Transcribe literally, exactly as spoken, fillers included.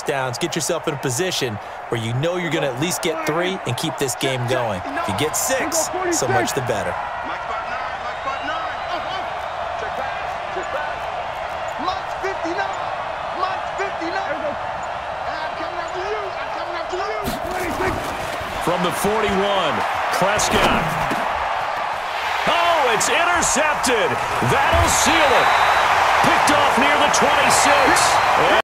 touchdowns, get yourself in a position where you know you're going to at least get three and keep this game going. If you get six, so much the better. From the forty-one, Prescott. Oh, it's intercepted. That'll seal it. Picked off near the twenty-six.